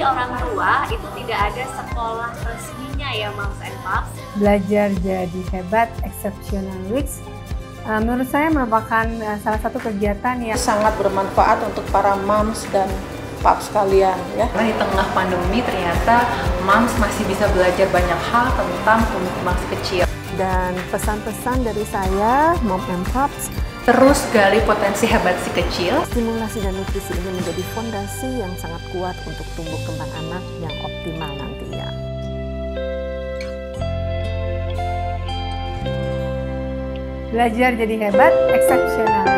orang tua itu tidak ada sekolah resminya ya Moms and Pops. Belajar jadi hebat Exceptional Weeks menurut saya merupakan salah satu kegiatan yang sangat bermanfaat untuk para moms dan paps sekalian ya. Di tengah pandemi ternyata moms masih bisa belajar banyak hal tentang tumbuh kembang si kecil. Dan pesan-pesan dari saya, Mom and Pops, terus gali potensi hebat si kecil. Stimulasi dan nutrisi ini menjadi fondasi yang sangat kuat untuk tumbuh kembang anak yang optimal nantinya. belajar jadi hebat Exceptional.